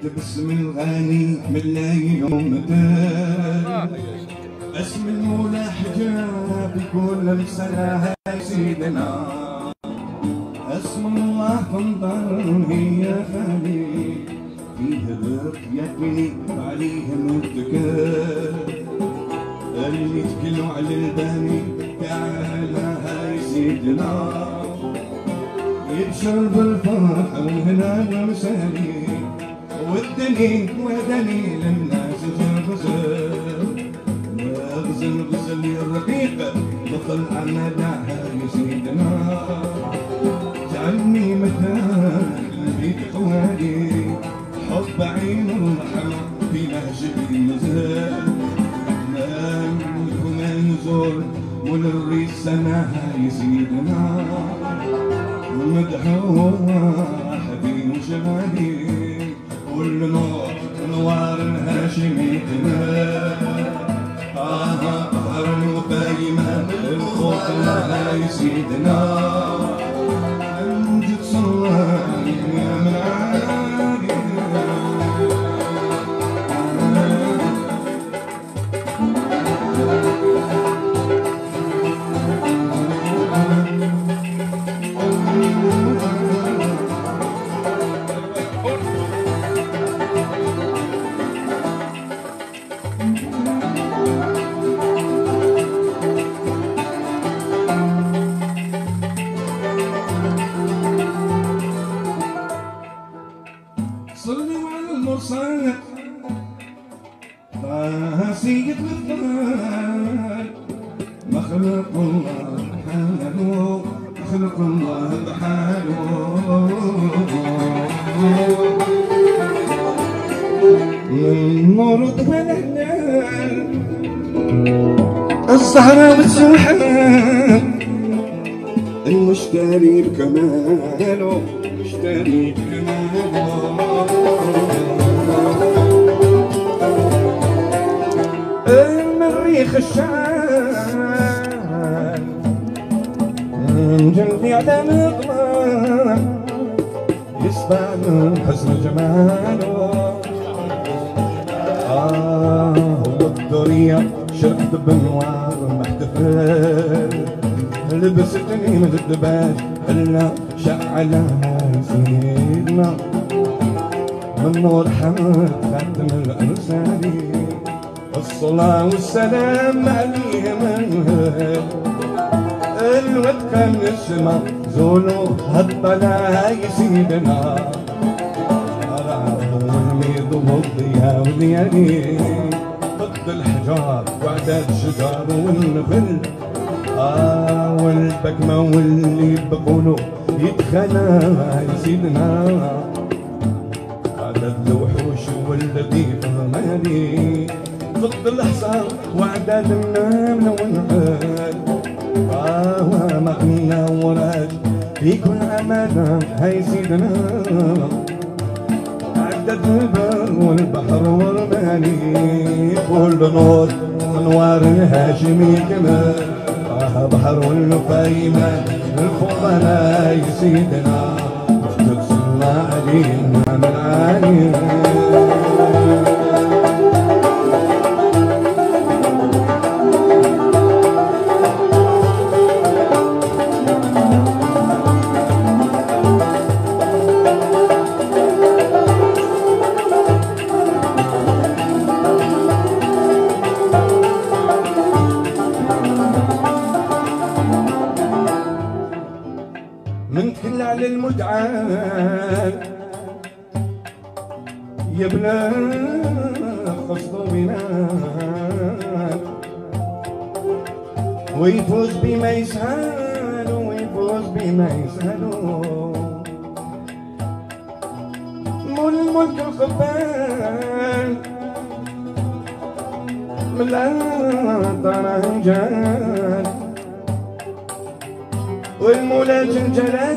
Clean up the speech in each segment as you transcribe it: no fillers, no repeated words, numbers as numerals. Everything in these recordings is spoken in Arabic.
باسم الغني من الليل مدار اسم المولى حجاب كل سنة سيدنا اسم الله تنظر هي خالي فيه الرق يبني عليه متكر اللي تكلوا على الباني تعالى هاي سيدنا يبشر بالفرح وهنا ومسالي والدليل ودليل الناس غزل غزل غزل الرقيق دخل عمدها يا سيدنا جعلني مكان البيت خوالي حب عين الرحمة في مهجتي مزال منزول ونري السماء يا سيدنا مدحوح حبيب وشغالي والنور نوار الهاشمي بحر وفايمة الخوف يا سيدنا أمجد صلاني يا من عالي صلوا على المرسل سيد الأفضل مخلوق الله بحاله مخلوق الله بحاله من نور طفل الهلال الزهرة والسحاب المشتري بكماله مشتري بكماله المريخ الشعال جلبي على مطلع يسبع من حسن جماله هو الدنيا شرد بنوار محتفل لبستني من الدباج هلا شعلها سيدنا من نور حمد خاتم الأنساني الصلاة والسلام عليه من الود كان السما زولو هالطلا يا سيدنا والميض والضياء والليالي ضد الحجار وعداد الشجار والنخل والبكمة واللي بقولوا يتخنى يا سيدنا عدد الوحوش والذي فهماني ضد الحصار وعداد النمل والنحل ومغنى وراد في كل عمانا هاي سيدنا عدد البر والبحر والماني كل نور انوار الهاشمي كمان بحر والفايمة الفضلاء يا سيدنا صلى علينا من عالي من كل على المدعان يا بلا خصو بنات ويفوز بما يسهل ويفوز بما يسهل مول الملك الخبال من لا طرنجان والمولى جلجلاله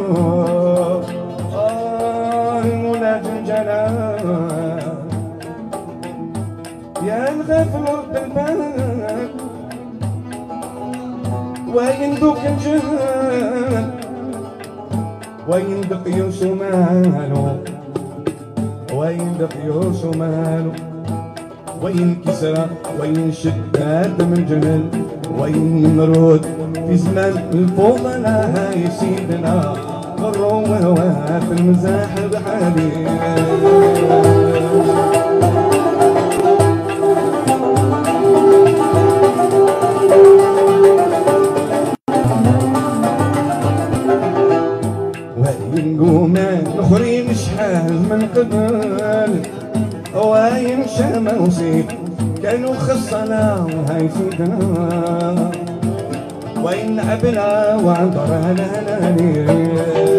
المولى جلجلاله يا الغفور بالبال وين ذوك الجهل وين بقي سمانه وين دقيوس وماله، وين كسرى وين شداد من جمل، وين نمرود في زمان الفضلاء هاي سيدنا غروا في المزاح بحالي. وين قومان اخرين شحال من قبل، وين شام وصيف كانوا خصنا هاي سيدنا، وين عبنا وعنطر هلالي.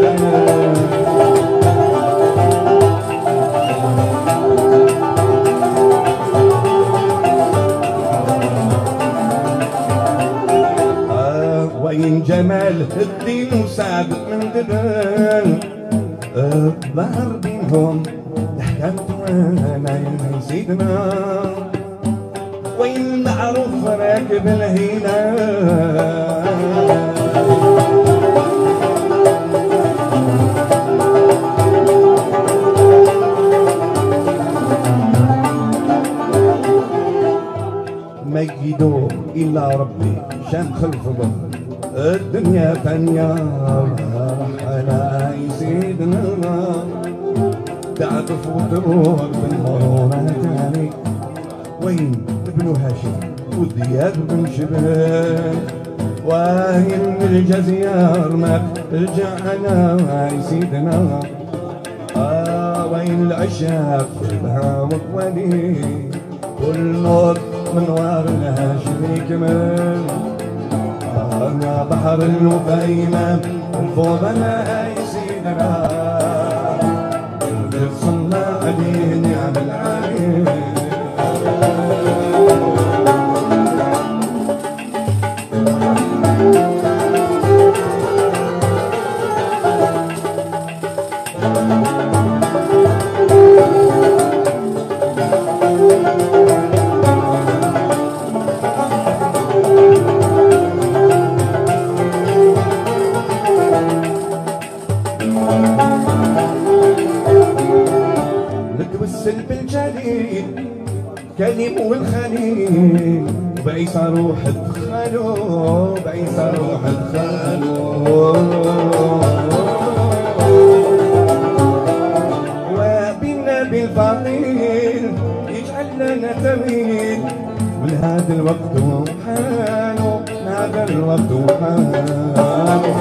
وين جمال الدين وسعد من دبل، ظهر بينهم حكمت وانا يا سيدنا، وين المعروف راكب الهينا. مجدوا إلا ربي شام خلف ظهر الدنيا فانية رحنا يا سيدنا، تعطف وتروح بالمرونة تاني. وين ابن هاشم ودياب بن شبل، وين من الجزيار ما رجعنا يا سيدنا. وين العشاق كلها وقواني، كل نور من وار الهاشم يكمل. يا بحر الوفايمة الفضلاء يا سيدنا، اللي صلى عليه نعم العالي. نتوسل بالجليل كلم والخليل، وبعيسى روح ادخلوا، بعيسى روح ادخلوا. وبالنبي الفضيل يجعل لنا تميل، ولهذا الوقت وحاله، هذا الوقت وحاله.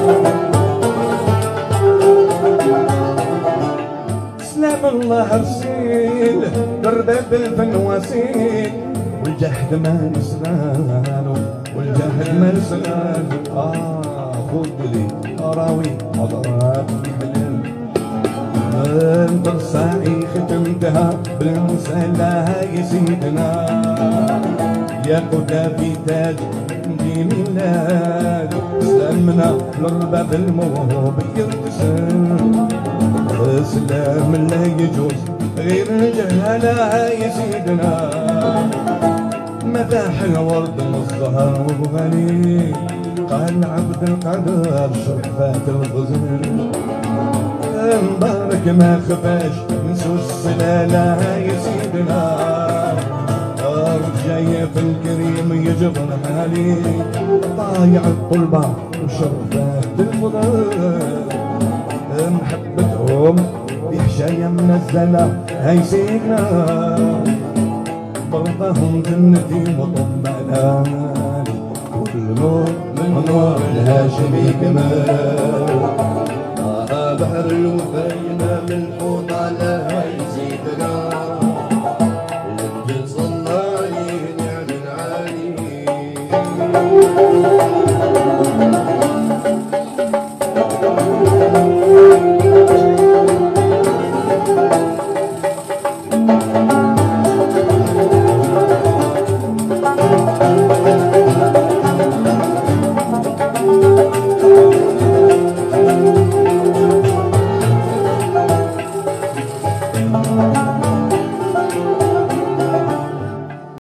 سلام الله رسيل درباب الفن وسيل، والجهد ما نسلانو، والجهد ما نسلانو. خذ لي اراوي حضرات الحلم، انت الساعي ختمتها بالمسألة يا سيدنا، يا قدا في تاج دين الله. سلامنا للرباب الموهوب يرتسم، سلام لا يجوز غير الجهالة يا سيدنا. مداح الورد الزهر وغني، قال عبد القادر شرفات الغزل. مبارك ما خفاش نسو السلالة يا سيدنا، جاية في الكريم يجبر حالي، طايع الطلبة وشرفات الفضل. محبتهم بحشاية منزلة هاي سيدنا، برضاهم جنتي وطمأناني، كل نور من نور الهاشمي كمان.